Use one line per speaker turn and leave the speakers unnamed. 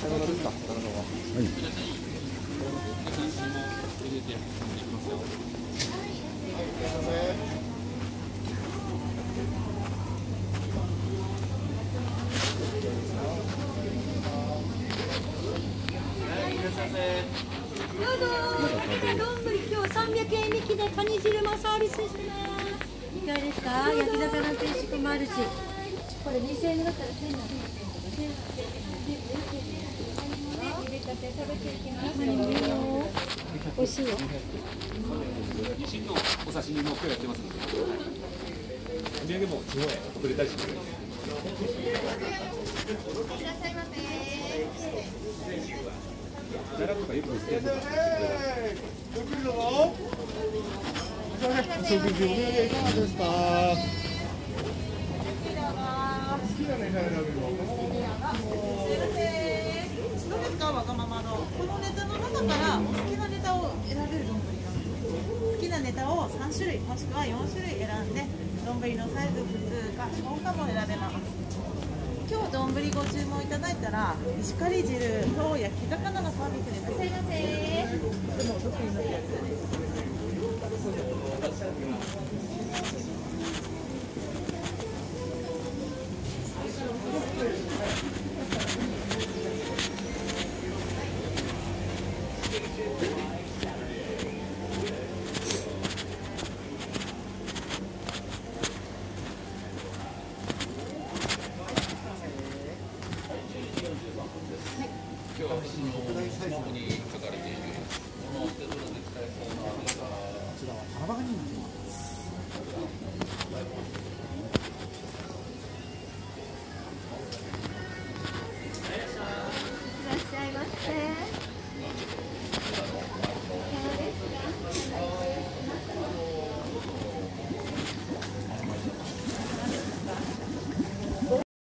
買い物ですか。なるほど。はい。
どうぞ。丼今日300円引きでカニ汁もサービスしてます。いかがですか。焼き魚定食もあるし。これ2000円だったら1000円。茹でたて食べていきます。美味しいよ。
ニシンのお刺身も今日やってますので、お土産も地方へ送れたりします。いらっしゃいませ。奈良とかよく売ってるのか。
お食事お土産いかがですか。好きなネタ選べるの。
どうですか、わがままの。このネタの中からお好きなネタを選べる丼が好きなネタを3種類もしくは4種類選んで丼のサイズ、普通か小かも選べます。今日丼ご注文いただいたら石狩汁と焼き魚のサービスです。いらっしゃいませ。でも得意のやつです。
今日は特大サイズに
書かれているものを使えそうな。
こちらはタラバガニになります。